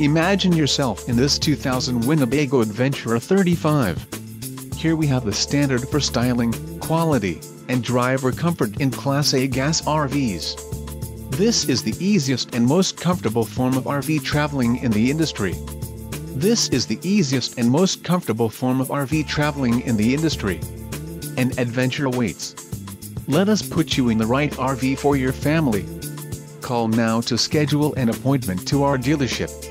Imagine yourself in this 2000 Winnebago Adventurer 35. Here we have the standard for styling, quality, and driver comfort in Class A gas RVs. This is the easiest and most comfortable form of RV traveling in the industry. This is the easiest and most comfortable form of RV traveling in the industry. An adventure awaits. Let us put you in the right RV for your family. Call now to schedule an appointment to our dealership.